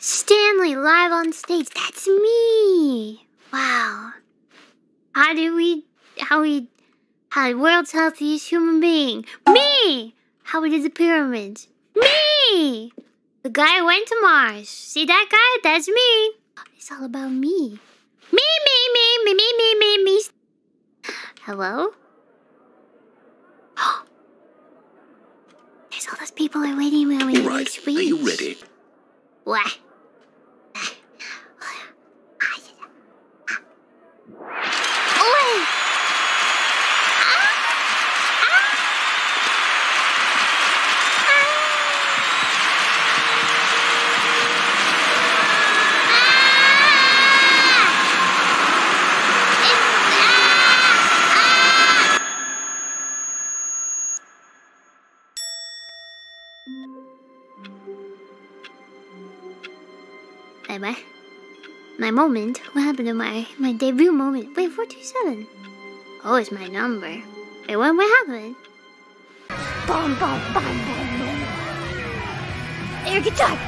Stanley live on stage. That's me. Wow. How world's healthiest human being? Me. How we did the pyramids? Me. The guy who went to Mars. See that guy? That's me. It's all about me. Me. Hello? There's all those people are waiting when we Right. speech. Are you ready? What? Bye-bye. My moment? What happened to my debut moment? Wait, 427. Oh, it's my number. Wait, what happened? Boom, boom, boom, boom, boom. Air guitar.